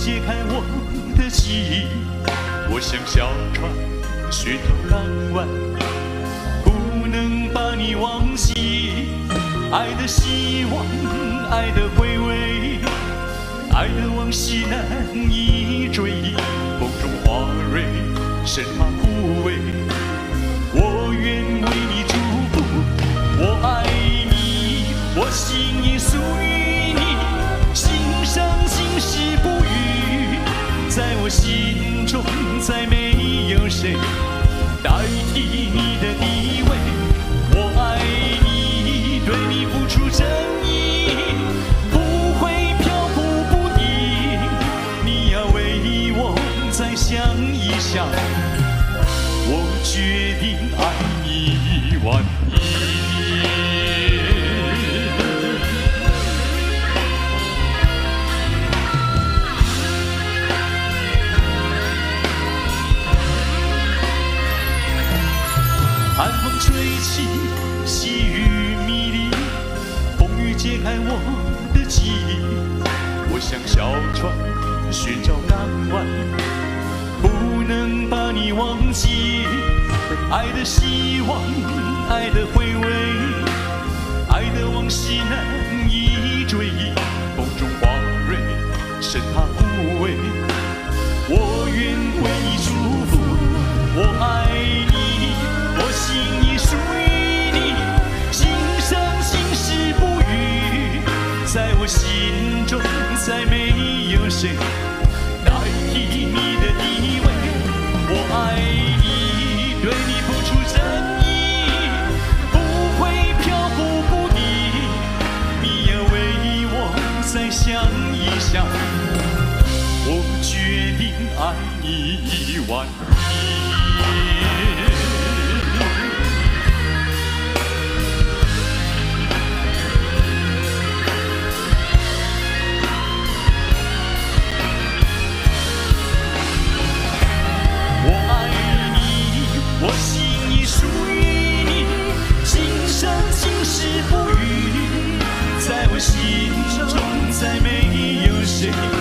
解开我的记忆。我像小船寻到港湾，不能把你忘记。爱的希望，爱的回味，爱的往昔难以追忆。风中花蕊，生怕枯萎。我愿为你祝福，我爱你，我心已属于你，心生今世不渝。在我心中，再没有谁代替你的地位。我爱你，对你付出真意，不会漂浮不定。你要为我再想一想，我决定爱你1万年。寒风吹起，细雨迷离，风雨解开我的记忆。我像小船寻找港湾，不能把你忘记。爱的希望，爱的回味，爱的往昔难以追忆。风中花蕊，生怕枯萎。我愿为你祝福，我爱你，我心已属于你，今生今世不渝。在我心中，再没有谁代替你的地位。我爱你，对你付出真意，不会漂浮不定。你要为我再想一想，我决定爱你1万年。我心已属于你，今生今世不渝。在我心中，再没有谁